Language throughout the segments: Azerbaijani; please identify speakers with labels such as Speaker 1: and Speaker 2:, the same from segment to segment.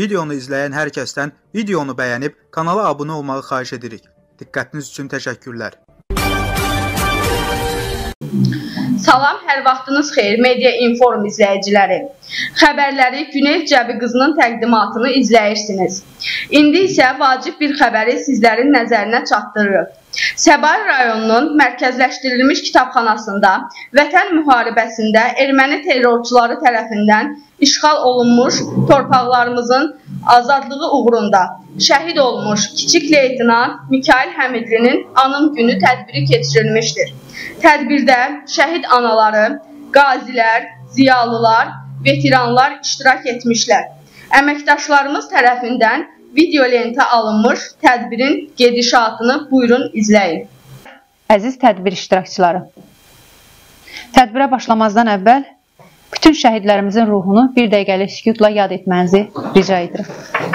Speaker 1: Videonu izləyən hər kəsdən videonu bəyənib kanala abunə olmağı xahiş edirik. Diqqətiniz üçün təşəkkürlər.
Speaker 2: Salam, hər vaxtınız xeyir Media Inform izləyiciləri. Xəbərləri Günel Cəbi qızının təqdimatını izləyirsiniz. İndi isə vacib bir xəbəri sizlərin nəzərinə çatdırırıq. Səbail rayonunun mərkəzləşdirilmiş kitabxanasında Vətən müharibəsində erməni terrorçuları tərəfindən işğal olunmuş torpaqlarımızın azadlığı uğrunda şəhid olmuş kiçik leytenant Mikail Həmidlinin anım günü tədbiri keçirilmişdir. Tədbirdə şəhid anaları, qazilər, ziyalılar, veteranlar iştirak etmişlər. Əməkdaşlarımız tərəfindən video lentə alınmış tədbirin gedişatını buyurun izləyin.
Speaker 3: Əziz tədbir iştirakçıları, tədbirə başlamazdan əvvəl bütün şəhidlərimizin ruhunu bir dəqiqəlik sükutla yad etmənizi rica edirəm.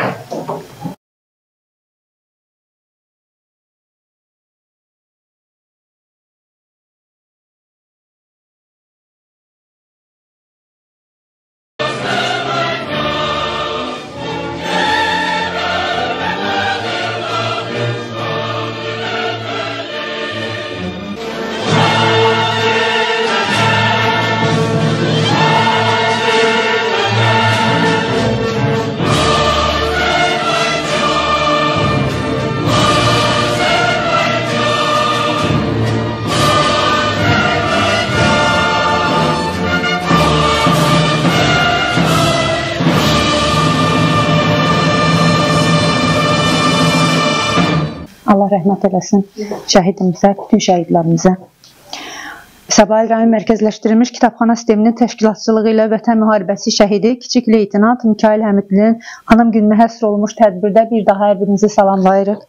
Speaker 3: Allah rəhmət eləsin şəhidimizə, bütün şəhidlərimizə. Səbail rayon mərkəzləşdirilmiş kitabxana sisteminin təşkilatçılığı ilə Vətən müharibəsi şəhidi kiçik leytenant Mikail Həmidlinin anım gününə həsr olunmuş tədbirdə bir daha hər birinizi salamlayırıq.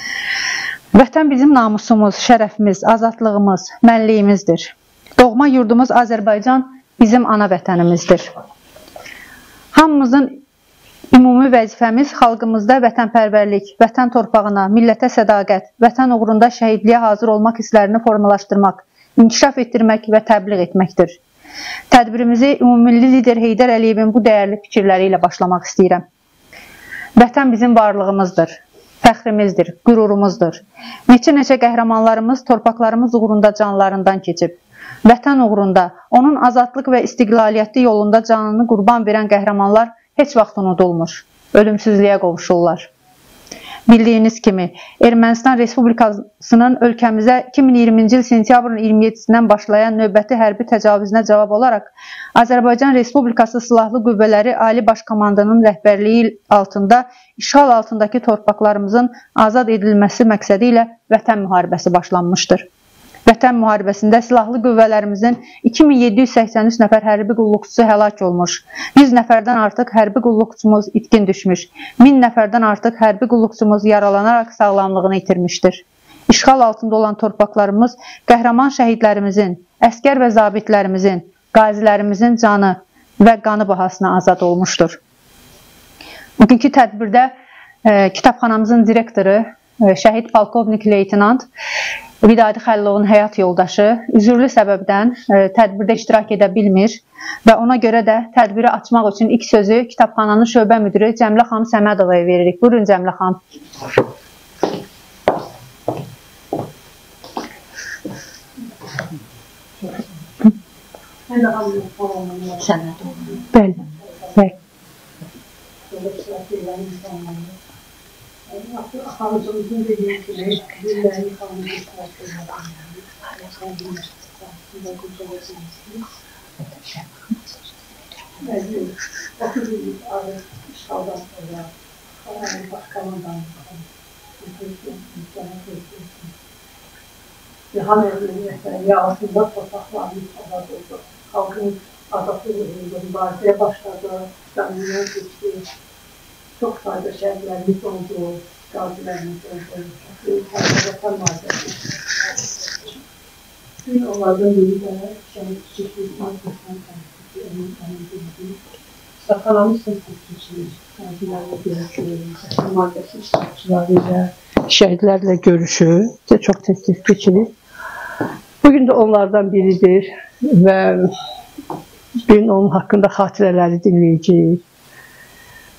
Speaker 3: Vətən bizim namusumuz, şərəfimiz, azadlığımız, mənliyimizdir. Doğma yurdumuz Azərbaycan bizim ana vətənimizdir. Hamımızın ümumi vəzifəmiz xalqımızda vətənpərvərlik, vətən torpağına, millətə sədaqət, vətən uğrunda şəhidliyə hazır olmaq hisslərini formalaşdırmaq, inkişaf etdirmək və təbliğ etməkdir. Tədbirimizi ümummilli lider Heydər Əliyevin bu dəyərli fikirləri ilə başlamaq istəyirəm. Vətən bizim varlığımızdır, fəxrimizdir, qürurumuzdur. Neçə qəhrəmanlarımız torpaqlarımız uğrunda canlarından keçib. Vətən uğrunda, onun azadlıq və istiqlaliyyəti yolunda canını qurban verən qəhrəmanlar heç vaxt unudulmur, ölümsüzlüyə qovuşurlar. Bildiyiniz kimi, Ermənistan Respublikasının ölkəmizə 2020-ci il sentyabrın 27-sindən başlayan növbəti hərbi təcavüzünə cavab olaraq Azərbaycan Respublikası Silahlı Qüvvələri Ali Baş Komandanının rəhbərliyi altında işğal altındakı torpaqlarımızın azad edilməsi məqsədi ilə Vətən müharibəsi başlanmışdır. Vətən müharibəsində silahlı qüvvələrimizin 2783 nəfər hərbi qulluqçusu həlak olmuş, 100 nəfərdən artıq hərbi qulluqçumuz itkin düşmüş, 1000 nəfərdən artıq hərbi qulluqçumuz yaralanaraq sağlamlığını itirmişdir. İşğal altında olan torpaqlarımız qəhrəman şəhidlərimizin, əskər və zabitlərimizin, qazilərimizin canı və qanı bahasına azad olmuşdur. Bugünkü tədbirdə kitabxanamızın direktoru, şəhid polkovnik leytenant Vidadi Xəllilovun həyat yoldaşı üzürlü səbəbdən tədbirdə iştirak edə bilmir və ona görə də tədbiri açmaq üçün ilk sözü kitabxananın şöbə müdürü Cəmilə xanım Səmədovaya veririk. Buyurun Cəmilə xanım. Bəli. Bəli.
Speaker 4: Xanıcımızın dediği gibi günlerini kalmışız işgaldan sonra başkanından İlham Emniyetleri altında torpaqlarımız azad oldu. Halkın azadlığı uğrunda mübarizəyə başladı, canlılar geçti. Çok sayıda şəhidlərimiz oldu, qazilərimiz oldu, vətən müharibəsi. Onlardan biri də şəhid kiçiklik markasından tanıştığı kitabxanamız sözsüz keçirir. Qazilərlə görüşür, vətən müharibəsi iştirakçıları ilə, şəhidlərlə görüşür, çox tez-tez keçirir. Bugün də onlardan biridir və bugün onun haqqında xatirələri dinləyəcəyik.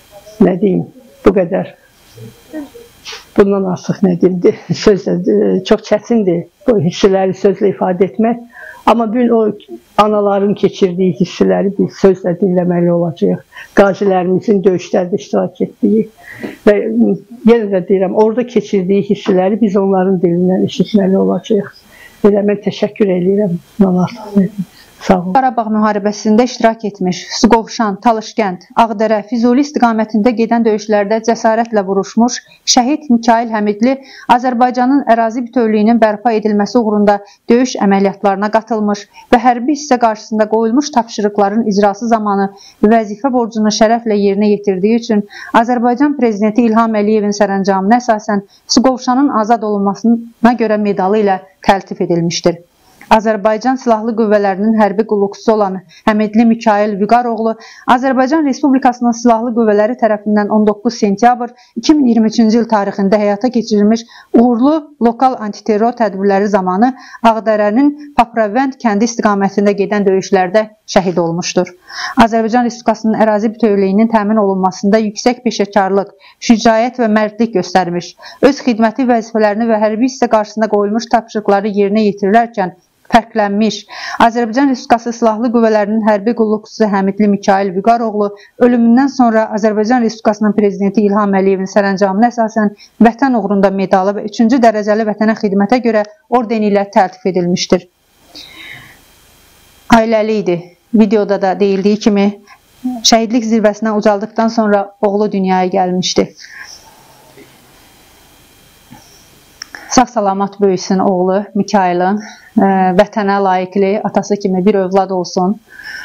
Speaker 4: nə deyim, bu qədər. Bundan artıq nə deyim, sözlə çox çətindir bu hissləri sözlə ifadə etmək. Amma bugün o anaların keçirdiyi hissləri biz sözlə dinləməli olacağıq. Qazilərimizin döyüşlərdə iştirak etdiyi və yenə də deyirəm, orada keçirdiyi hissləri biz onların dilindən eşitməli olacağıq. Elə mən təşəkkür edirəm. Bundan artıq nə deyim.
Speaker 3: Qarabağ müharibəsində iştirak etmiş, Suqovuşan, Talışkənd, Ağdərə, Füzuli istiqamətində gedən döyüşlərdə cəsarətlə vuruşmuş şəhid Mikail Həmidli Azərbaycanın ərazi bütövlüyünün bərpa edilməsi uğrunda döyüş əməliyyatlarına qatılmış və hərbi hissə qarşısında qoyulmuş tapşırıqların icrası zamanı vəzifə borcunu şərəflə yerinə yetirdiyi üçün Azərbaycan Prezidenti İlham Əliyevin sərəncamına əsasən Suqovuşanın azad olunmasına görə medalı ilə təltif edilmişdir. Azərbaycan Silahlı Qüvvələrinin hərbi qulluqçusu olan Həmidli Mikail Vüqaroğlu Azərbaycan Respublikasının Silahlı Qüvvələri tərəfindən 19 sentyabr 2023-cü il tarixində həyata keçirilmiş uğurlu lokal antiterror tədbirləri zamanı Ağdərənin Papravənd kəndi istiqamətində gedən döyüşlərdə şəhid olmuşdur. Azərbaycan Respublikasının ərazi bütövlüyünün təmin olunmasında yüksək peşəkarlıq, şücaət və mərdlik göstərmiş, öz xidməti vəzifələrini və hərbi hissə qarşısında qoyulmuş tapşırıqları yerinə yetirilərkən fərqlənmiş. Azərbaycan Respublikası Silahlı Qüvvələrinin hərbi qulluqçusu Həmidli Mikail Vüqaroğlu ölümündən sonra Azərbaycan Respublikasının Prezidenti İlham Əliyevin sərəncamına əsasən vətən uğrunda medalı və 3-cü dərəcəli vətənə xidmətə görə ordeni ilə təltif edilmişdir. Ailəli idi. Videoda da deyildiyi kimi şəhidlik zirvəsinə ucaldıqdan sonra oğlu dünyaya gəlmişdi. Sağ-salamat böyüsün oğlu Mikailin, vətənə layiqli, atası kimi bir övlad olsun.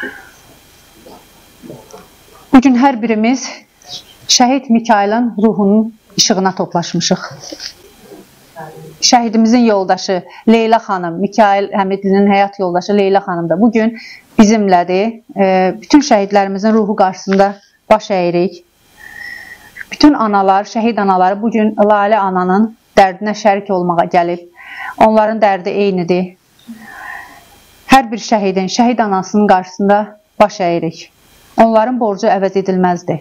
Speaker 3: Bugün hər birimiz şəhid Mikailin ruhunun işığına toplaşmışıq. Şəhidimizin yoldaşı Leyla xanım, Mikail Həmidlinin həyat yoldaşı Leyla xanım da bugün bizimlədir. Bütün şəhidlərimizin ruhu qarşısında baş əyirik. Bütün analar, şəhid anaları bugün Lalə ananın dərdinə şərik olmağa gəlib. Onların dərdi eynidir. Hər bir şəhidin, şəhid anasının qarşısında baş əyirik. Onların borcu əvəz edilməzdir.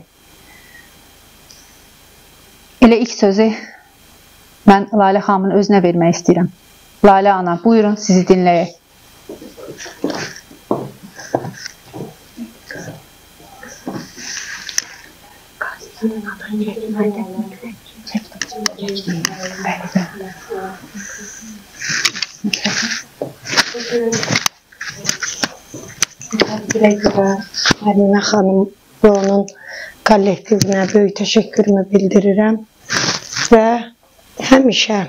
Speaker 3: Elə ilk sözü mən Lalə xanımın özünə vermək istəyirəm. Lalə ana, buyurun sizi dinləyək.
Speaker 4: Təqdirə görə Əminə xanım və onun kollektivinə böyük təşəkkürümü bildirirəm və həmişə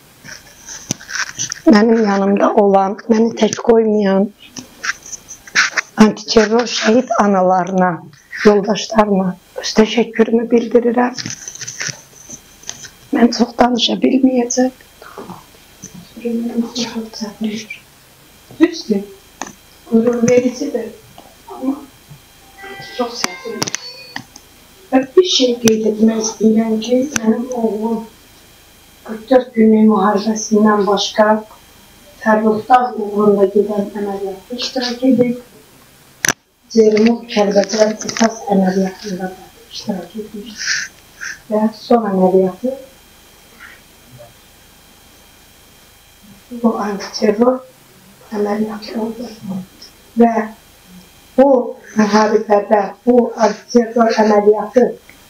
Speaker 4: mənim yanımda olan, məni tək qoymayan antiterror şəhid analarına, yoldaşlarına öz təşəkkürümü bildirirəm. Mən çox danışa bilməyəcəm. Düzdür, qürur vericidir, amma çox səhvdir. Və bir şey qeyd etmək istəyirəm ki, mənim oğlum 44 günlük müharibəsindən başqa Fərruxdağ uğrunda gedən əməliyyatda iştirak edib. Ceyrimov Kəlbəcər əsas əməliyyatında da iştirak etmişdir. Və son əməliyyatı bu antiterror əməliyyatı oldu. Və bu müharibədə, bu antiterror əməliyyatı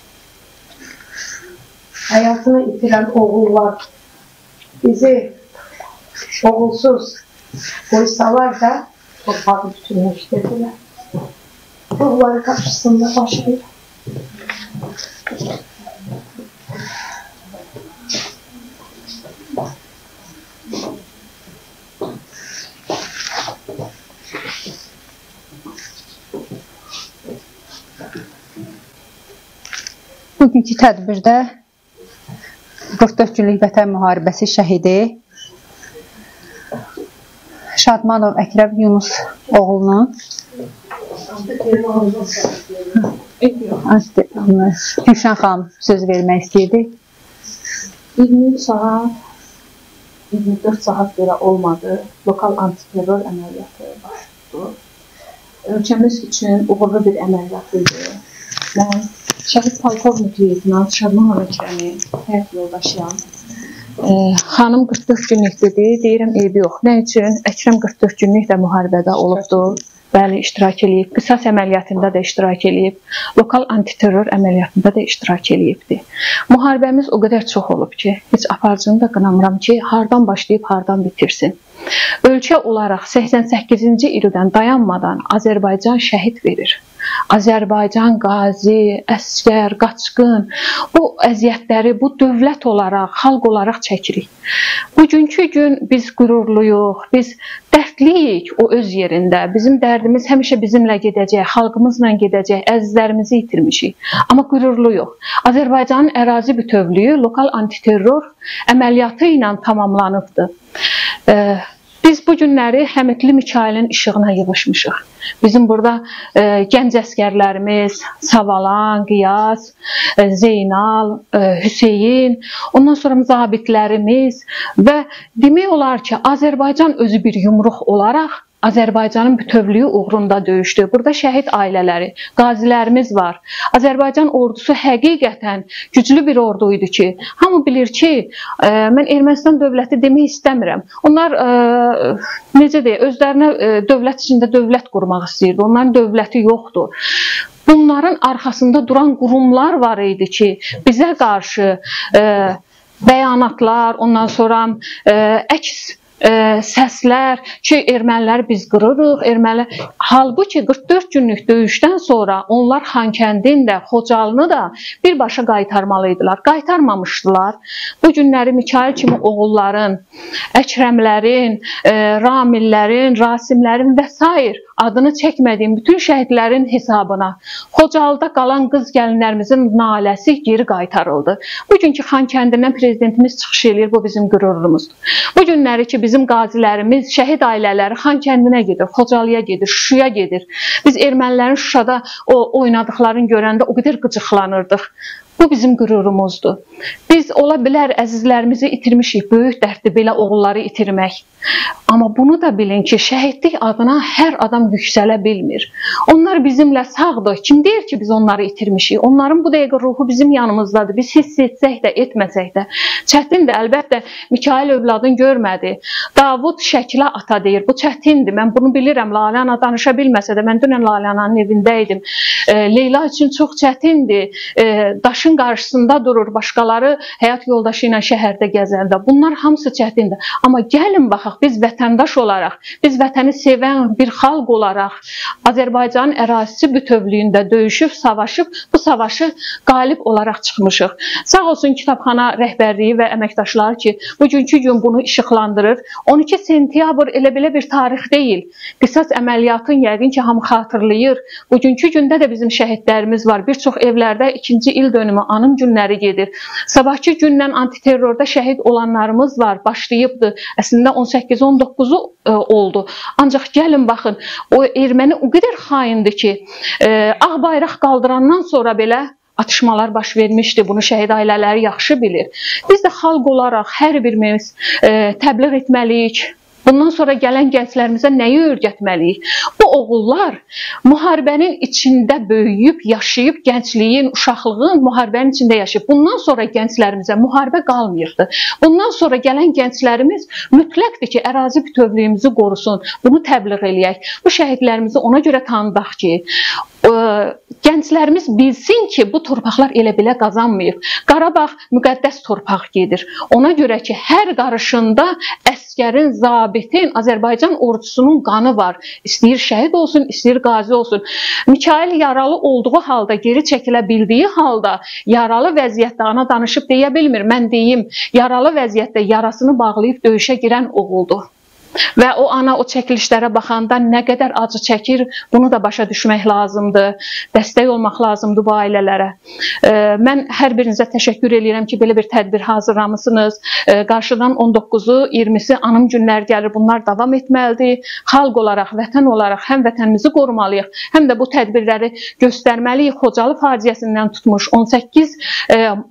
Speaker 4: həyatını itirən oğullar bizi oğulsuz qoysalar da torpağı bütünləşdirdilər. Oğulları qarşısında başlayır.
Speaker 3: Bugünkü tədbirdə 44 günlük vətən müharibəsi şəhidi Şadmanov Əkrəm Yunus oğlunun Gülşən xanım söz vermək istəyirdi.
Speaker 5: 23 saat, 24 saat belə olmadı. Lokal antiterror əməliyyatı başladı. Ölkəmiz üçün uğurlu bir əməliyyat idi. Mən Şəhid polkovnik leytenant Şadman Əkrəmi həyat yoldaşıyam. Xanım 44 günlükdür, deyirəm eybi yox. Nə üçün? Əkrəm 44 günlük də müharibədə olubdur. Bəli, iştirak eləyib. Qisas əməliyyatında da iştirak eləyib. Lokal antiterror əməliyyatında da iştirak eləyibdir. Müharibəmiz o qədər çox olub ki, heç aparıcını da qınamıram ki, hardan başlayıb, hardan bitirsin. Ölkə olaraq 88-ci ildən dayanmadan Azərbaycan şəhid verir. Azərbaycan qazi, əskər, qaçqın, bu əziyyətləri bu dövlət olaraq, xalq olaraq çəkirik. Bugünkü gün biz qürurluyuq, biz dərdliyik o öz yerində. Bizim dərdimiz həmişə bizimlə gedəcək, xalqımızla gedəcək, əzizlərimizi itirmişik. Amma qürurluyuq. Azərbaycanın ərazi bütövlüyü lokal antiterror əməliyyatı ilə tamamlanıbdır. Biz bu günləri Həmidli Mikailin işığına yığışmışıq. Bizim burada gənc əskərlərimiz Savalan, Qiyas, Zeynal, Hüseyin, ondan sonra zabitlərimiz və demək olar ki, Azərbaycan özü bir yumruq olaraq Azərbaycanın bütövlüyü uğrunda döyüşdü. Burada şəhid ailələri, qazilərimiz var. Azərbaycan ordusu həqiqətən güclü bir ordu idi ki, hamı bilir ki, mən Ermənistan dövləti demək istəmirəm. Onlar, necə deyək, özlərinə dövlət içində dövlət qurmaq istəyirdi. Onların dövləti yoxdur. Bunların arxasında duran qurumlar var idi ki, bizə qarşı bəyanatlar, ondan sonra əks səslər ki, erməniləri biz qırırıq, halbuki 44 günlük döyüşdən sonra onlar Xankəndin də, Xocalını da birbaşa qaytarmalıydılar. Qaytarmamışdılar. Bu günləri Mikail kimi oğulların, Əkrəmlərin, Ramillərin, Rasimlərin və s. adını çəkmədiyim bütün şəhidlərin hesabına Xocalda qalan qız gəlinlərimizin naləsi geri qaytarıldı. Bugünkü Xankəndindən prezidentimiz çıxış edir, bu bizim qürurumuzdur. Bu günləri ki, bizim qazilərimiz, şəhid ailələri Xankəndinə gedir, Xocalıya gedir, Şuşaya gedir. Biz ermənilərin Şuşada oynadıqlarını görəndə o qədər qıcıqlanırdıq. Bu bizim qürurumuzdur. Biz ola bilər əzizlərimizi itirmişik, böyük dərddir belə oğulları itirmək. Amma bunu da bilin ki, şəhidlik adına hər adam yüksələ bilmir. Onlar bizimlə sağdır. Kim deyir ki, biz onları itirmişik? Onların bu dəqiqə ruhu bizim yanımızdadır. Biz hiss etsək də, etməsək də. Çətindir, əlbəttə, Mikail övladını görmədi. Davud Şəkilə ata deyir, bu çətindir. Mən bunu bilirəm, Lalə ana danışa bilməsə də, mən dünən Lalə ananın evində idim. Leyla üçün çox çətindir. Daşın qarşısında durur, başqaları həyat yoldaşı ilə şəhərdə gəzəndə. Bunlar hamısı çətindir. Amma gəlin baxaq, biz vətəndaş olaraq, biz vətəni sevən bir xalq olaraq Azərbaycanın ərazisi bütövlüyündə döyüşüb, savaşıb, bu savaşı qalib olaraq çıxmışıq. Sağ olsun kitabxana rəhbərliyi və əməkdaşları ki, bugünkü gün bunu işıqlandırır. 12 sentyabr elə belə bir tarix deyil. Qisas əməliyyatın yəqin ki, hamı xatırlayır. Bugünkü gündə də bizim şəhidlərimiz var. Bir çox evlərdə 2-ci il dönümü, anım günləri gedir. Sabahki gündən antiterrorda şəhid olanlarımız var, başlayıbdır. Əslində 18-19-u oldu. Ancaq gəlin baxın, o erməni o qədər xaindir ki, ağ bayraq qaldırandan sonra belə atışmalar baş vermişdi. Bunu şəhid ailələri yaxşı bilir. Biz də xalq olaraq hər birimiz təbliğ etməliyik. Bundan sonra gələn gənclərimizə nəyi öyrətməliyik? Bu oğullar müharibənin içində böyüyüb, yaşayıb, gəncliyin, uşaqlığın müharibənin içində yaşayıb. Bundan sonra gənclərimizə müharibə qalmayırdı. Bundan sonra gələn gənclərimiz mütləqdir ki, ərazi bütövlüyümüzü qorusun. Bunu təbliğ eləyək. Bu şəhidlərimizi ona görə tanıdaq ki, gənclərimiz bilsin ki, bu torpaqlar elə belə qazanmayıb. Qarabağ müqəddəs torpaq gedir. Ona görə ki, hər qarışında əskərin, zabitin, Azərbaycan ordusunun qanı var. İstəyir şəhid olsun, istəyir qazi olsun. Mikail yaralı olduğu halda, geri çəkilə bildiyi halda, yaralı vəziyyətdə ana danışıb deyə bilmir. Mən deyim, yaralı vəziyyətdə yarasını bağlayıb döyüşə girən oğuldur. Və o ana o çəkilişlərə baxanda nə qədər acı çəkir, bunu da başa düşmək lazımdır. Dəstək olmaq lazımdır bu ailələrə. Mən hər birinizə təşəkkür edirəm ki, belə bir tədbir hazırlamışsınız. Qarşıdan 19-u, 20-si anım günlər gəlir. Bunlar davam etməlidir. Xalq olaraq, vətən olaraq həm vətənimizi qorumalıyıq, həm də bu tədbirləri göstərməliyik. Xocalı faciəsindən tutmuş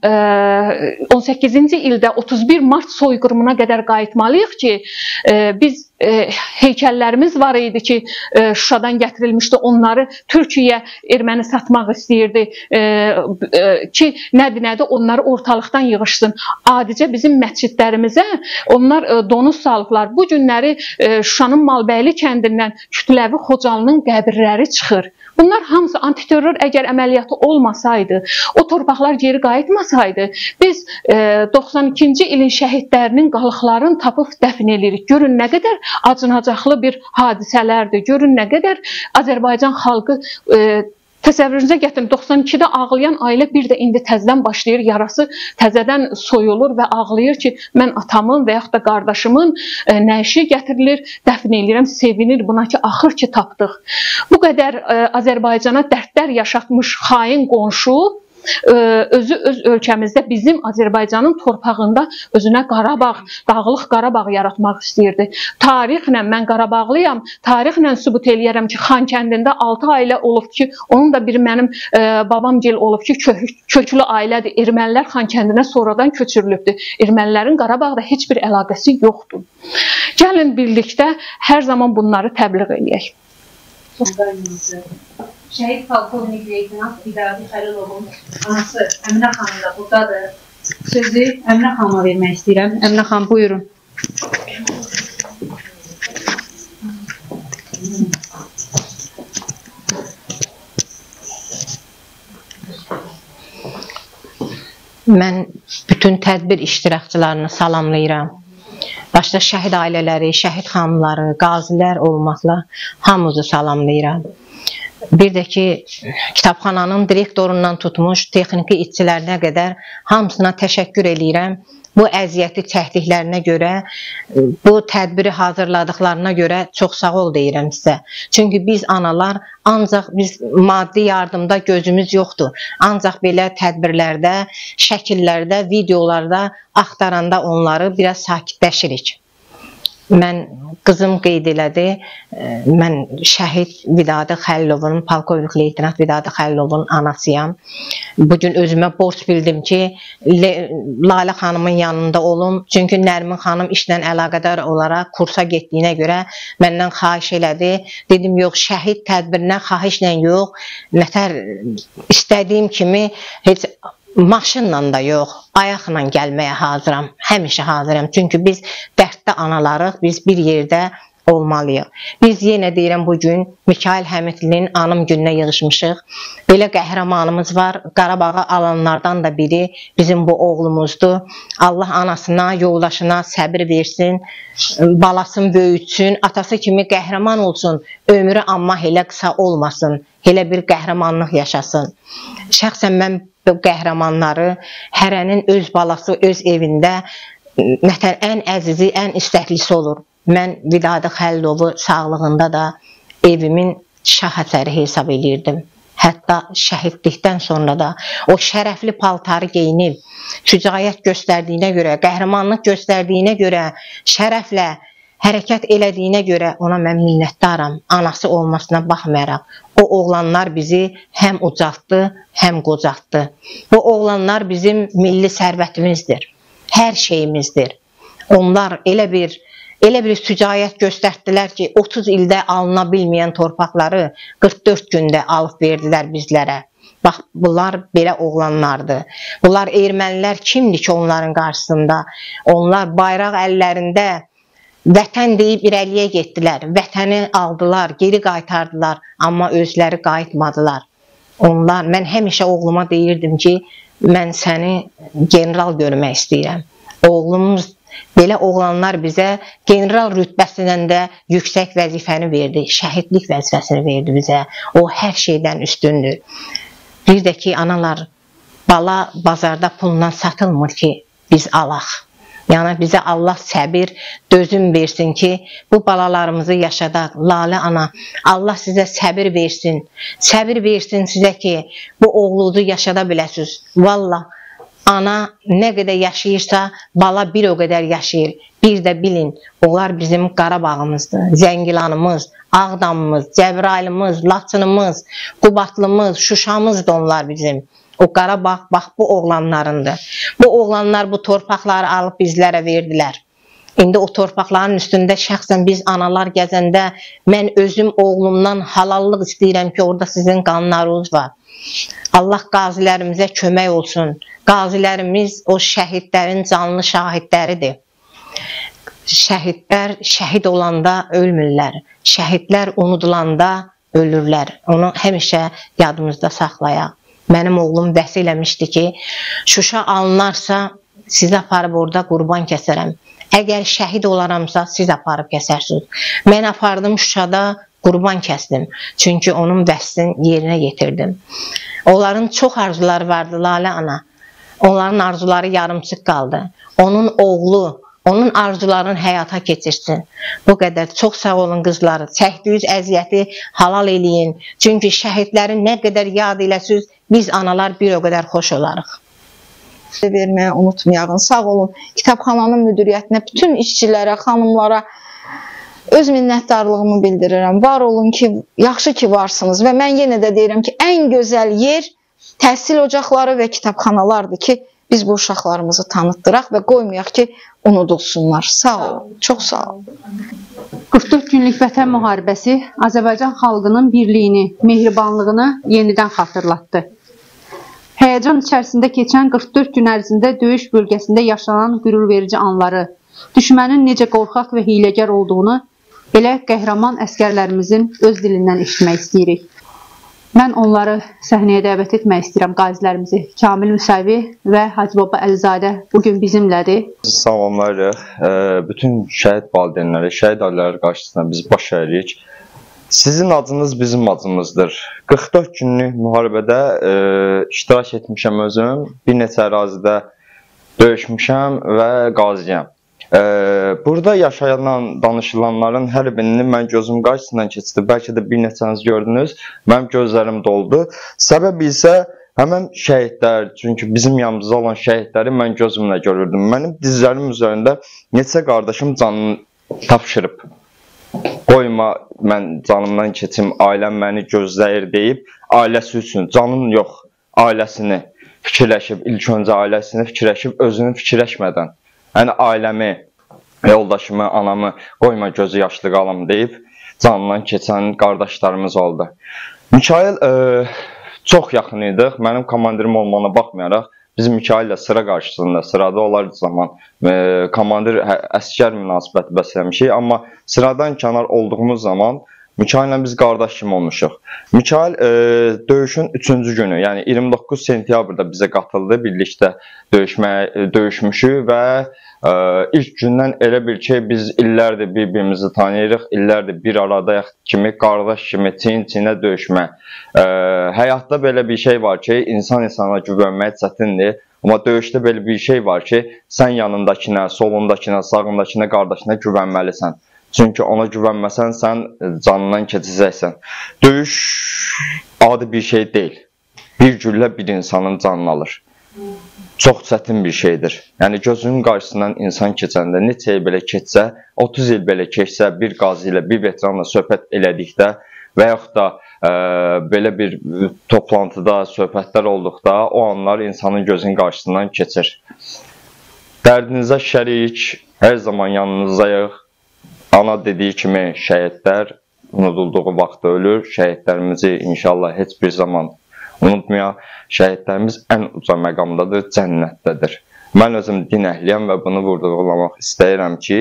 Speaker 5: 18-ci ildə 31 mart soyqırımına qədər qayıtmalıyıq ki, biz biz heykəllərimiz var idi ki, Şuşadan gətirilmişdi. Onları Türkiyə erməni satmaq istəyirdi ki, nədir, onları ortalıqdan yığışsın. Adicə bizim məscidlərimizə onlar donuz salıblar. Bu günləri Şuşanın Malbəyli kəndindən Kütləvi Xocalının qəbirləri çıxır. Bunlar hamısı antiterror əgər əməliyyatı olmasaydı, o torpaqlar geri qayıtmasaydı, biz 92-ci ilin şəhidlərinin qalıqlarını tapıb dəfn edirik. Görün nə qədər acınacaqlı bir hadisələrdir. Görün nə qədər Azərbaycan xalqı təsəvvürünüzə gətirin, 92-də ağlayan ailə bir də indi təzədən başlayır, yarası təzədən soyulur və ağlayır ki, mən atamın və yaxud da qardaşımın nəşi gətirilir, dəfn edirəm, sevinir buna ki, axır ki, tapdıq. Bu qədər Azərbaycana dərdlər yaşatmış xain qonşu, özü öz ölkəmizdə bizim Azərbaycanın torpağında özünə Qarabağ, Dağlıq Qarabağ yaratmaq istəyirdi. Tarixlə mən Qarabağlıyam, tarixlə sübut eləyərəm ki, Xankəndində 6 ailə olub ki, onun da biri mənim babamgil olub ki, köklü ailədir. Ermənilər Xankəndinə sonradan köçürülübdür. Ermənilərin Qarabağda heç bir əlaqəsi yoxdur. Gəlin birlikdə hər zaman bunları təbliğ eləyək.
Speaker 6: Şəhid polkovnik leytenant İdadi Xəlilovun anası Əminə xanım da buradadır.
Speaker 3: Sözü Əminə xanıma vermək istəyirəm. Əminə xanım, buyurun.
Speaker 7: Mən bütün tədbir iştirakçılarını salamlayıram. Başda şəhid ailələri, şəhid xanımları, qazilər olmaqla hamımızı salamlayıram. Bir də ki, kitabxananın direktorundan tutmuş, texniki işçilərinə qədər hamısına təşəkkür eləyirəm. Bu əziyyəti çəkdiklərinə görə, bu tədbiri hazırladıqlarına görə çox sağ ol deyirəm sizə. Çünki biz analar, ancaq biz maddi yardımda gözümüz yoxdur. Ancaq belə tədbirlərdə, şəkillərdə, videolarda axtaranda onları biraz sakitləşirik. Mən qızım qeyd elədi, mən şəhid Vidadi Xəlilovun, polkovnik leytenant Vidadi Xəlilovun anasıyam. Bugün özümə borc bildim ki, Lalə xanımın yanında olum. Çünki Nərmin xanım işlə əlaqədar olaraq kursa getdiyinə görə məndən xahiş elədi. Dedim, yox, şəhid tədbirinə xahişlə yox, nətər istədiyim kimi heç maşınla da yox, ayaqla gəlməyə hazıram, həmişə hazıram. Çünki biz dərddə analarıq, biz bir yerdə olmalıyıq. Biz yenə deyirəm, bugün Mikail Həmidlinin anım gününə yığışmışıq. Belə qəhrəmanımız var, Qarabağı alanlardan da biri bizim bu oğlumuzdur. Allah anasına, yoldaşına səbir versin, balasını böyütsün, atası kimi qəhrəman olsun, ömrü amma elə qısa olmasın, elə bir qəhrəmanlıq yaşasın. Şəxsən mən bu qəhrəmanları hərənin öz balası, öz evində nətər ən əzizi, ən istəklisi olur. Mən Vidadi Xəlilovu sağlığında da evimin şah əsəri hesab edirdim. Hətta şəhidlikdən sonra da o şərəfli paltarı geyinib, şücaət göstərdiyinə görə, qəhrəmanlıq göstərdiyinə görə, şərəflə hərəkət elədiyinə görə ona mən minnətdaram, anası olmasına baxmayaraq. O oğlanlar bizi həm ucaltdı, həm qocaltdı. Bu oğlanlar bizim milli sərvətimizdir, hər şeyimizdir. Onlar elə bir şücaət göstərdilər ki, 30 ildə alına bilməyən torpaqları 44 gündə alıb verdilər bizlərə. Bax, bunlar belə oğlanlardır. Bunlar ermənilər kimdir ki, onların qarşısında? Onlar bayraq əllərində vətən deyib irəliyə getdilər. Vətəni aldılar, geri qaytardılar, amma özləri qayıtmadılar. Mən həmişə oğluma deyirdim ki, mən səni general görmək istəyirəm. Oğlumuz, belə oğlanlar bizə general rütbəsindən də yüksək vəzifəni verdi, şəhidlik vəzifəsini verdi bizə. O hər şeydən üstündür. Bir də ki, analar, bala bazarda pulla satılmır ki, biz alaq. Yəni bizə Allah səbir, dözüm versin ki, bu balalarımızı yaşadaq. Lalə ana, Allah sizə səbir versin. Səbir versin sizə ki, bu oğlunuzu yaşada biləsiniz. Vallah, ana nə qədər yaşayırsa, bala bir o qədər yaşayır. Bir də bilin, onlar bizim Qarabağımızdır. Zəngilanımız, Ağdamımız, Cəbrayılımız, Laçınımız, Qubatlımız, Şuşamızdır onlar bizim. O Qarabağ, bax bu oğlanlarındır. Bu oğlanlar bu torpaqları alıb bizlərə verdilər. İndi o torpaqların üstündə şəxsən biz analar gəzəndə mən özüm oğlumdan halallıq istəyirəm ki, orada sizin qanlarınız var. Allah qazilərimizə kömək olsun. Qazilərimiz o şəhidlərin canlı şahidləridir. Şəhidlər şəhid olanda ölmürlər. Şəhidlər unudulanda ölürlər. Onu həmişə yadımızda saxlayaq. Mənim oğlum vəs eləmişdi ki, Şuşa alınarsa sizi aparıb orada qurban kəsərəm. Əgər şəhid olaramsa siz aparıb kəsərsiniz. Mən apardım Şuşada qurban kəsdim. Çünki onun vəsini yerinə yetirdim. Onların çox arzuları vardı Lalə ana. Onların arzuları yarımçıq qaldı. Onun oğlu, onun arzularını həyata keçirsin. Bu qədər. Çox sağ olun qızları. Çəkdiyiniz əziyyəti halal eləyin. Çünki şəhidləri nə qədər yad eləsiniz, biz analar bir o qədər xoş olarıq.
Speaker 8: Verməyə unutmayağın. Sağ olun. Kitabxananın müdiriyyətinə, bütün işçilərə, xanımlara öz minnətdarlığımı bildirirəm. Var olun ki, yaxşı ki varsınız və mən yenə də deyirəm ki, ən gözəl yer təhsil ocaqları və kitabxanalardır ki, biz bu uşaqlarımızı tanıtdıraq və qoymayaq ki, unudulsunlar. Sağ olun. Çox sağ olun.
Speaker 3: 44 günlük vətən müharibəsi Azərbaycan xalqının birliyini, mehribanlığını yenidən xatırlatdı. Həyəcan içərisində keçən 44 gün ərzində döyüş bölgəsində yaşanan qürurverici anları, düşmənin necə qorxaq və hiləgər olduğunu elə qəhrəman əskərlərimizin öz dilindən eşitmək istəyirik. Mən onları səhnəyə dəvət etmək istəyirəm, qazilərimizi. Kamil Müsavi və Hacı Baba Əlizadə bugün bizimlədir.
Speaker 9: Salamlayırıq. Bütün şəhid valideynləri, şəhid ailələri qarşısında biz baş əyirik. Sizin acınız bizim acımızdır. 44 günlük müharibədə iştirak etmişəm özüm. Bir neçə ərazidə döyüşmüşəm və qaziyəm. Burada yaşayan danışılanların hər birini mən gözüm qarşısından keçdi. Bəlkə də bir neçəniz gördünüz. Mənim gözlərim doldu. Səbəbi isə həmən şəhidlər, çünki bizim yanımızda olan şəhidləri mən gözümlə görürdüm. Mənim dizlərim üzərində neçə qardaşım canını tapşırıb. Qoyma mən canımdan keçim, ailəm məni gözləyir deyib, ailəsi üçün, canın yox, ailəsini fikirləşib, ilk öncə ailəsini fikirləşib, özünü fikirləşmədən, yəni ailəmi, yoldaşımı, anamı qoyma gözü yaşlı qalam deyib, canından keçən qardaşlarımız oldu. Mikail çox yaxın idik, mənim komandirim olmağına baxmayaraq, biz Mikail ilə sıra qarşısında, sırada olardı zaman komandir əskər münasibəti bəsləmişik, amma sıradan kənar olduğumuz zaman Mikail ilə biz qardaş kimi olmuşuq. Mikail döyüşün 3-cü günü, yəni 29 sentyabrda bizə qatıldı, birlikdə döyüşmüşük və ilk gündən elə bil ki, biz illərdir bir-birimizi tanıyırıq, illərdir bir aradayıq kimi, qardaş kimi, çiyin-çiyinə döyüşmə. Həyatda belə bir şey var ki, insan insana güvənmək çətindir, amma döyüşdə belə bir şey var ki, sən yanındakına, solundakına, sağındakına, qardaşına güvənməlisən. Çünki ona güvənməsən, sən canından keçəcəksən. Döyüş adi bir şey deyil. Bir güllə bir insanın canını alır. Çox çətin bir şeydir. Yəni gözünün qarşısından insan keçəndə, neçə il belə keçsə, 30 il belə keçsə, bir qazi ilə, bir veteranla söhbət elədikdə və yaxud da belə bir toplantıda, söhbətlər olduqda o anlar insanın gözünün qarşısından keçir. Dərdinizə şərik, hər zaman yanınızdayıq. Ana dediyi kimi şəhidlər unudulduğu vaxtda ölür. Şəhidlərimizi inşallah heç bir zaman unutmayaq. Şəhidlərimiz ən uca məqamdadır, cənnətdədir. Mən özüm din əhliyəm və bunu vurğulamaq istəyirəm ki,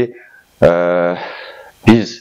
Speaker 9: biz,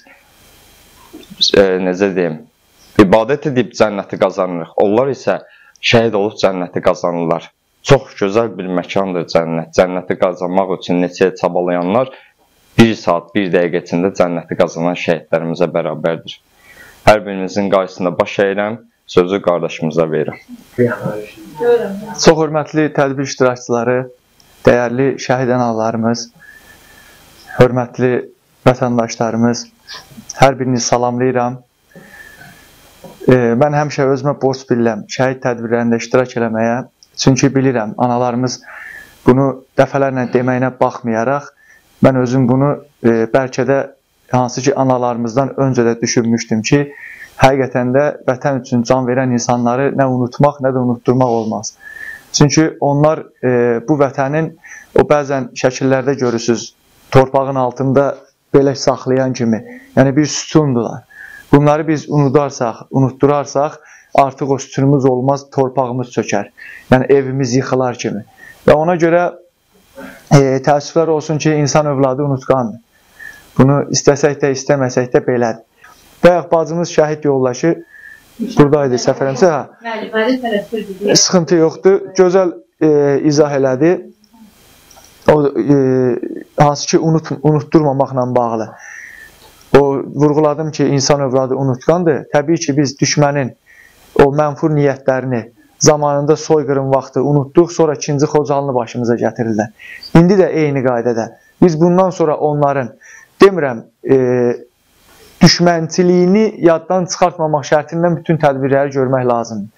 Speaker 9: necə deyim, ibadət edib cənnəti qazanırıq. Onlar isə şəhid olub cənnəti qazanırlar. Çox gözəl bir məkandır cənnət. Cənnəti qazanmaq üçün neçə çabalayanlar 1 saat, 1 dəqiqə içində cənnəti qazanan şəhidlərimizə bərabərdir. Hər birinizin qarşısında baş əyirəm, sözü qardaşımıza verirəm.
Speaker 10: Çox hörmətli tədbir iştirakçıları, dəyərli şəhid analarımız, hörmətli vətəndaşlarımız, hər birini salamlayıram. Mən həmişə özümə borc bilirəm şəhid tədbirlərində iştirak eləməyə. Çünki bilirəm, analarımız bunu dəfələrlə deməyinə baxmayaraq, mən özüm bunu bəlkə də hansı ki analarımızdan öncə də düşünmüşdüm ki, həqiqətən də vətən üçün can verən insanları nə unutmaq, nə də unutturmaq olmaz. Çünki onlar bu vətənin, o bəzən şəkillərdə görürsünüz, torpağın altında belə saxlayan kimi, yəni bir sütundular. Bunları biz unutdurarsaq, artıq o sütunumuz olmaz, torpağımız çökər. Yəni evimiz yıxılar kimi. Və ona görə təəssüflər olsun ki, insan övladı unutqandır. Bunu istəsək də, istəməsək də belədir. Bayaq bacımız şəhid yoldaşı buradaydı səfərimizə. Sıxıntı yoxdur. Gözəl izah elədi. O, hansı ki, unutdurmamaqla bağlı. O, vurğuladım ki, insan övladı unutqandır. Təbii ki, biz düşmənin o mənfur niyyətlərini zamanında soyqırım vaxtı unutduq, sonra 2-ci Xocalını başımıza gətirirlər. İndi də eyni qaydada. Biz bundan sonra onların, demirəm, düşmənçiliyini yaddan çıxartmamaq şərtindən bütün tədbirləri görmək lazımdır.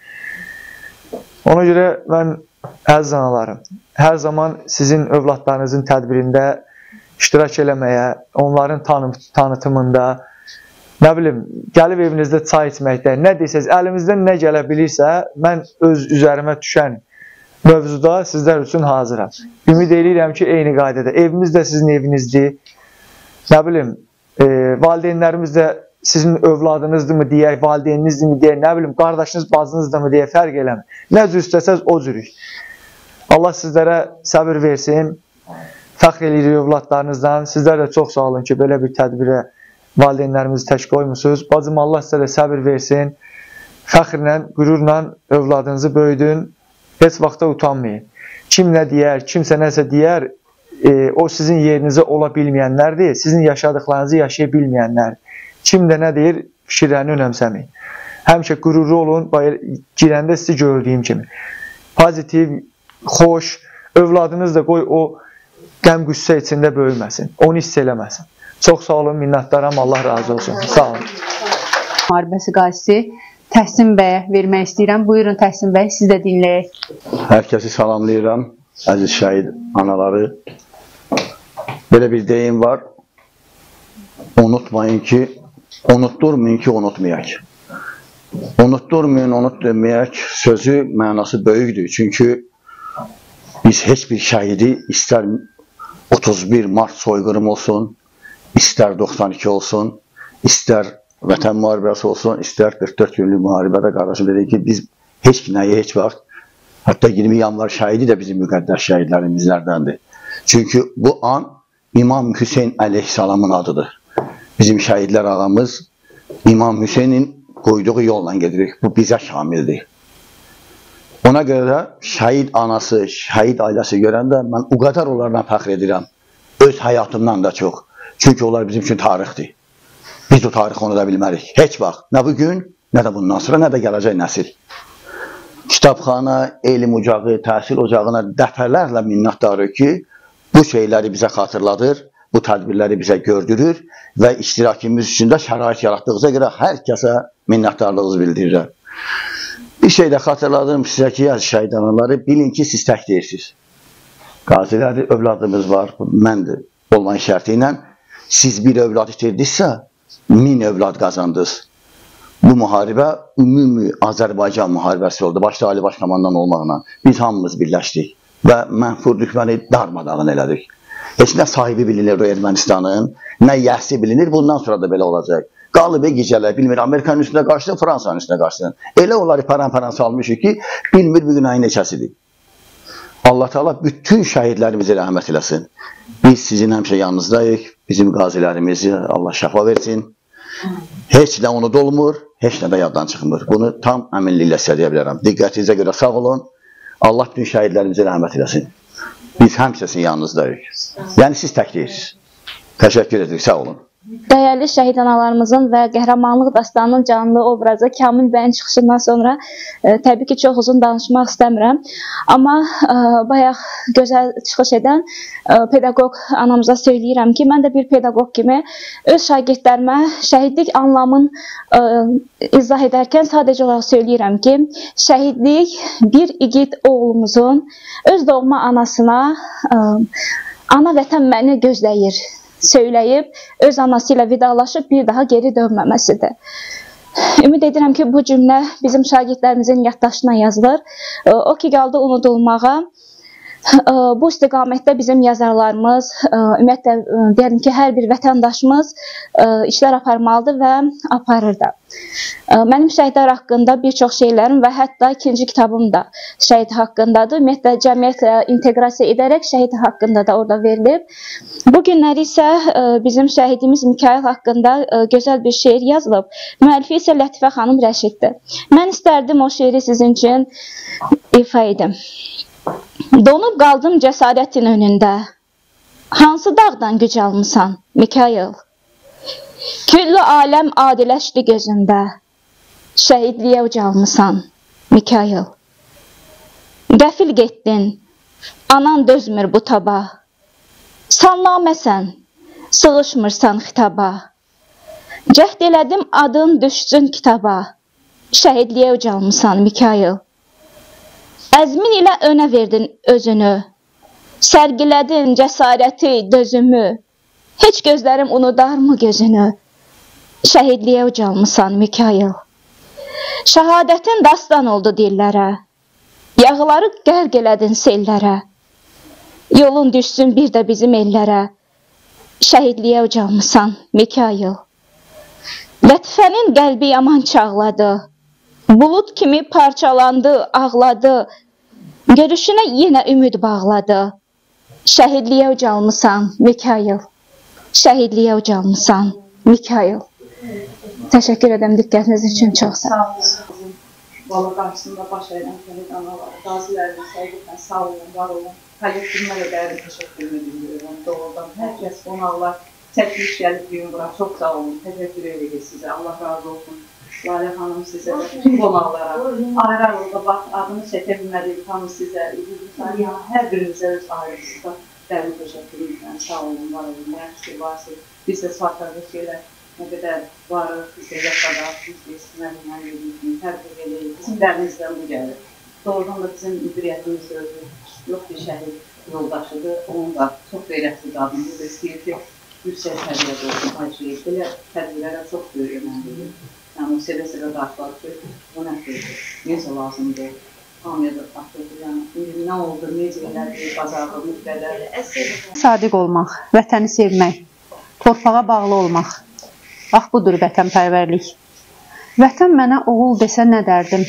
Speaker 10: Ona görə mən, əziz analarım, hər zaman sizin övladlarınızın tədbirində iştirak eləməyə, onların tanıtımında, nə bilim, gəlib evinizdə çay içməkdə, nə desəz, əlimizdən nə gələ bilirsə, mən öz üzərimə düşən mövzuda sizlər üçün hazıram. Ümid edirəm ki, eyni qaydada. Evimiz də sizin evinizdir. Nə bilim, valideynlərimiz də sizin övladınızdırmı deyək, valideyninizdirmi deyək, nə bilim, qardaşınız, bacınızdırmı deyək, fərq eləmir. Nə cür istəsəz, o cürük. Allah sizlərə səbir versin. Fəxr edirik övladlarınızdan. Sizlər də çox sağ olun ki, belə bir tədbirə valideynlərimizi tək qoymusunuz. Bacım, Allah sizə də səbir versin. Fəxrlə, qürurla övladınızı böyüdün. Heç vaxta utanmayın. Kim nə deyər, kimsə nəsə deyər, o sizin yerinizə ola bilməyənlərdir. Sizin yaşadıqlarınızı yaşaya bilməyənlər. Kim də nə deyir, fikirlərini önəmsəməyin. Həmişə qürurlu olun. Girəndə sizi gördüyüm kimi. Pozitiv, xoş, övladınız da qoy o qəm-qüssə içində böyüməsin. Onu hiss eləməsin. Çox sağ olun, minnətdaram. Allah razı olsun. Sağ olun.
Speaker 3: Müharibəsi qazisi Təhsin bəyə vermək istəyirəm. Buyurun Təhsin bəy, siz də dinləyək.
Speaker 11: Hər kəsi salamlayıram, əziz şəhid anaları. Belə bir deyim var. Unutmayın ki, unutturmayın ki, unutmayaq. Unutturmayın, unutmayaq sözü mənası böyükdür. Çünki biz heç bir şəhidi istər 31 Mart soyqırım olsun, istər 92 olsun, istər vətən müharibəsi olsun, istər 44 günlük müharibədə qardaşım dedi ki, biz heç nəyə heç vaxt, hətta 20 yanvar şəhidi də bizim müqəddəs şəhidlərimizlərdəndir. Çünki bu an İmam Hüseyin əleyhissalamın adıdır. Bizim şəhidlər ağamız İmam Hüseynin qoyduğu yolla gedirik. Bu bizə şamildir. Ona görə də şəhid anası, şəhid ailəsi görəndə mən o qədər onlarla fəxr edirəm. Öz həyatımdan da çox. Çünki onlar bizim üçün tarixdir. Biz o tarixi unuda bilmərik. Heç vaxt. Nə bugün, nə də bundan sonra, nə də gələcək nəsil. Kitabxana, elm ocağı, təhsil ocağına dəfələrlə minnətdarıq ki, bu şeyləri bizə xatırladır, bu tədbirləri bizə gördürür və iştirakimiz üçün də şərait yaratdığınıza görə hər kəsə minnətdarlığınızı bildirirəm. Bir şey də xatırladım sizə ki, əziz şəhid anaları, bilin ki, siz tək deyirsiniz. Qaziləri, övladımız var, məndir olman şərti ilə. Siz bir övlad itirdinizsə, 1000 övlad qazandınız. Bu müharibə ümumi Azərbaycan müharibəsi oldu. Başda Ali Başkomandan olmaqla. Biz hamımız birləşdik və mənfur düşməni darmadağın elədik. Heç nə sahibi bilinir o Ermənistanın, nə yəhsi bilinir. Bundan sonra da belə olacaq. Qalıbı gecələr, bilmir, Amerikanın üstünə qarşıdan, Fransanın üstünə qarşıdan. Elə onları paran-paran salmışıq ki, bilmir bugün ayın neçəsidir. Allah Teala bütün şəhidlərimizi rəhmət eləsin. Biz sizin həmişə yanınızdayıq. Bizim qazilərimizi Allah şəfa versin. Heç nə onu dolmur, heç nə də yaddan çıxmır. Bunu tam əminliklə sizə deyə bilərəm. Diqqətinizə görə sağ olun. Allah bütün şəhidlərimizi rəhmət eləsin. Biz həmişə sizin yanınızdayıq. Yəni siz tək deyirsiniz. Təşəkkür edirik, sağ olun.
Speaker 12: Dəyərli şəhid analarımızın və qəhrəmanlıq dastanının canlı obrazı Kamil bəyin çıxışından sonra təbii ki, çox uzun danışmaq istəmirəm. Amma bayaq gözəl çıxış edən pedaqoq anamıza söyləyirəm ki, mən də bir pedaqoq kimi öz şagirdlərimə şəhidlik anlamın izah edərkən sadəcə olaraq söyləyirəm ki, şəhidlik bir igid oğlumuzun öz doğma anasına ana vətən məni gözləyir söyləyib, öz anası ilə vidalaşıb bir daha geri dönməməsidir. Ümid edirəm ki, bu cümlə bizim şagirdlərimizin yaddaşına yazılır. O ki, qaldı unudulmağa. Bu istiqamətdə bizim yazarlarımız, ümumiyyətlə deyəlim ki, hər bir vətəndaşımız işlər aparmalıdır və aparır da. Mənim şəhidlər haqqında bir çox şeylərim və hətta ikinci kitabım da şəhid haqqındadır. Ümumiyyətlə cəmiyyətlə inteqrasiya edərək şəhid haqqında da orada verilib. Bu günləri isə bizim şəhidimiz Mikail haqqında gözəl bir şeir yazılıb. Müəllifi isə Lətifə xanım Rəşiddir. Mən istərdim o şeiri sizin üçün ifa edim. Donub qaldım cəsarətin önündə. Hansı dağdan güc almısan, Mikail? Küllü aləm adiləşdi gözündə. Şəhidliyə ucalmısan, Mikail. Qəfil getdin, anan dözmür bu taba. Sanlaməsən, sığışmırsan xitaba. Cəhd elədim adın düşsün kitaba. Şəhidliyə ucalmısan, Mikail. Əzmin ilə önə verdin özünü, sərgilədin cəsarəti, dözümü, heç gözlərim unudarmı gözünü, şəhidliyə ucalmısan, Mikail. Şəhadətin dastan oldu dillərə, yağları qərq elədin sellərə, yolun düşsün bir də bizim ellərə, şəhidliyə ucalmısan, Mikail. Lətifənin qəlbi yaman çağladı, bulut kimi parçalandı, ağladı, görüşünə yenə ümid bağladı. Şəhidliyə ucalmısan, Mikail. Şəhidliyə ucalmısan, Mikail. Təşəkkür edirəm diqqətiniz üçün, çox sağ olun.
Speaker 13: Bala qarşısında baş əyilən şəhid analar, qazilərin səqiqdən sağ olun, var olun. Kollektivimə də dərin təşəkkürümü bildirirəm. Doğrudan hər kəs qonaqlar çəkiliş gəlib gün bura, çox sağ olun. Təşəkkür edirik sizə, Allah razı olsun. Lalə xanım sizə də, bütün qonaqlara, ayrı-ayrılıqda bax, adını çəkə bilmədik, hamı sizə, hər birinizə öz ayrıcılıqda dərin təşəkkür edirəm, sağ olun, var olun, nə ki varsınız. Biz də svartlarda şeylər nə qədər varıq, biz də yaşadaq, biz də istinəlindən veririk, tərbir edirik, bizim dərinizdən bu gəlir. Doğrudan da bizim müdiriyyətimiz özü, yox bir şəhid yoldaşıdır, onun da çox qeyrətli qadındır və istəyir ki, yüksək təbiyyət olsun, acıyıq, belə tədbirlərə çox böyük önəm verir. Yəni, o sevə-sevə qarşılar ki, bu nədir, necə lazımdır, hamıya da tapdırdır, yəni, nə oldu, necə elədir, bazardır, müddələr.
Speaker 3: Sadiq olmaq, vətəni sevmək, torpağa bağlı olmaq, bax, budur vətənpərvərlik. Vətən mənə oğul desə nə dərdim?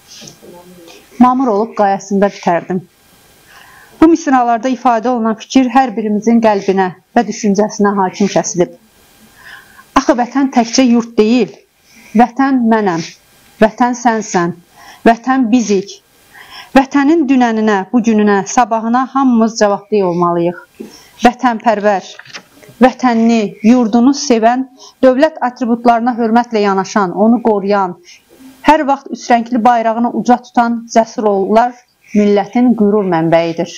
Speaker 3: Mamur olub qayasında bitərdim. Bu misralarda ifadə olunan fikir hər birimizin qəlbinə və düşüncəsinə hakim kəsilib. Axı, vətən təkcə yurt deyil, vətən mənəm, vətən sənsən, vətən bizik. Vətənin dünəninə, bugününə, sabahına hamımız cavabdeh olmalıyıq. Vətənpərvər, vətənini, yurdunu sevən, dövlət atributlarına hörmətlə yanaşan, onu qoruyan, hər vaxt üçrəngli bayrağını uca tutan cəsur oğullar millətin qürur mənbəyidir.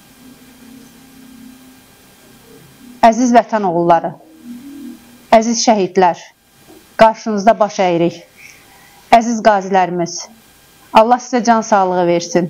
Speaker 3: Əziz vətən oğulları, əziz şəhidlər, qarşınızda baş əyirik. Əziz qazilərimiz, Allah sizə can sağlığı versin.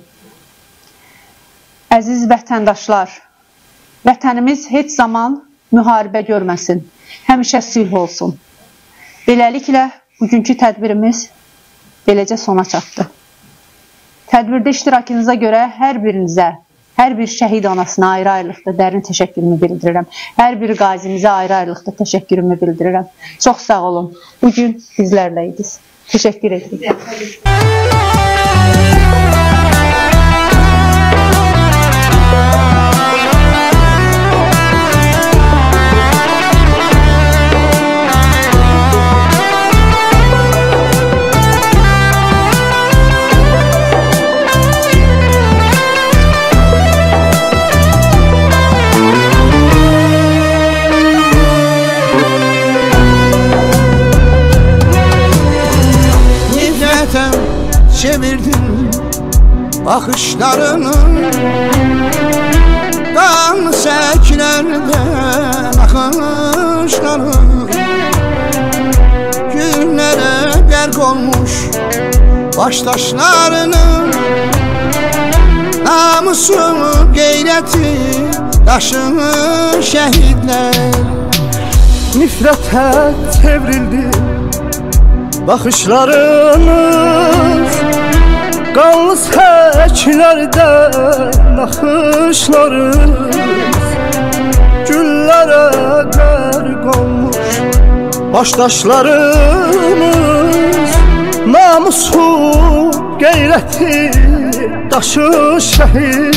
Speaker 3: Əziz vətəndaşlar, vətənimiz heç zaman müharibə görməsin, həmişə sülh olsun. Beləliklə, bugünkü tədbirimiz beləcə sona çatdı. Tədbirdə iştirakınıza görə hər birinizə, hər bir şəhid anasına ayrı-ayrılıqda dərin təşəkkürümü bildirirəm. Hər bir qazimizə ayrı-ayrılıqda təşəkkürümü bildirirəm. Çox sağ olun. Bugün bizlərləydiniz. Təşəkkür edirik.
Speaker 14: Çevirdin bakışlarını, qan səklərdən axışları, günlərə qərq olmuş başdaşlarının, namusu, qeyrəti daşır şəhidlər. Nifrətə çevrildi bakışlarınız, Qanlı səklərdə naxışlarımız Güllərə qərq olmuş başdaşlarımız Namusu, qeyrəti daşı şəhid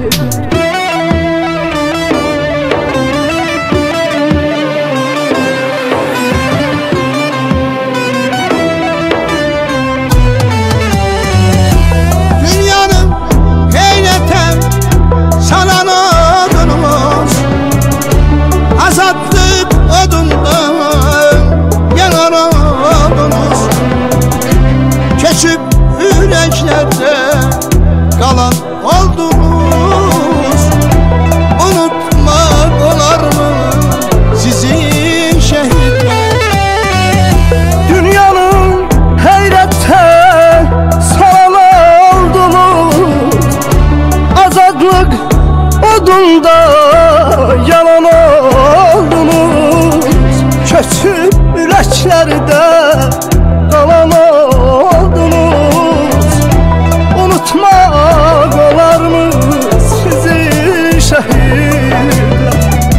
Speaker 14: Azadlık odundan yanar odunuz Keçip yüreklerde kalan oldunuz Unutmak olar mı sizin şehitler Dünyanın heyrette salan oldunuz Azadlık odunda yalan oldunuz Köçüb ürəklərdə qalan oldunuz Unutmaq olarmı sizi şəhidlər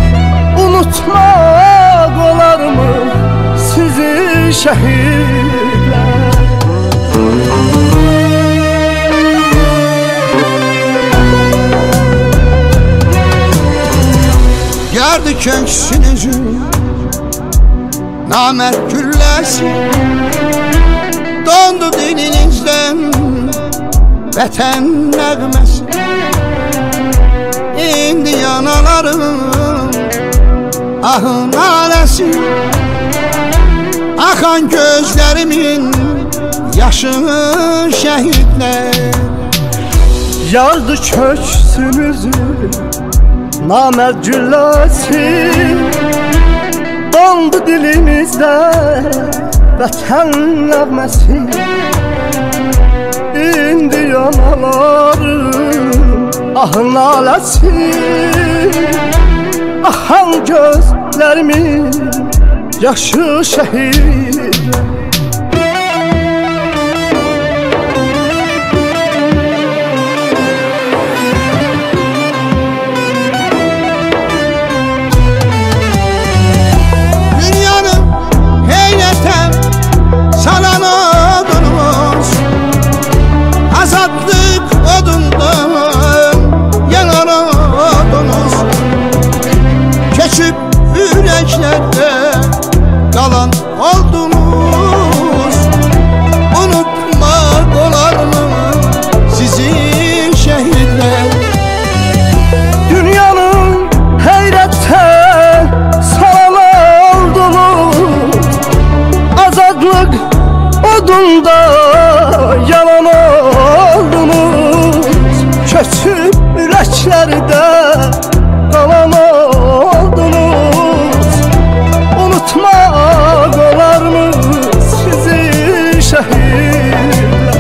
Speaker 14: Unutmaq olarmı sizi şəhidlər Yardı köksünüzün namert gülləsi Dondu dilinizdən vətən nəğməsi İndi yanalarım ahın aləsi Axan gözlərimin yaşı şəhidlər Yardı köksünüzün namert gülləsi Dondu dilimizdə vətən nəğməsi İndi yanalarım ahın aləsi Axan gözlərimin yaşı şəhid Azadlık odundan yanar odunuz Keçip yüreklerde kalan oldunuz Unutmak olar mı sizin şehitler Dünyanın heyrette salan oldunuz Azadlık odunda yalan oldunuz Köçüb ürəklərdə qalan oldunuz Unutmaq olar mı sizi şəhidlər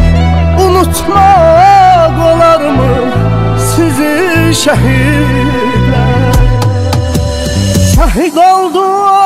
Speaker 14: Unutmaq olar mı sizi şəhidlər Şəhid oldu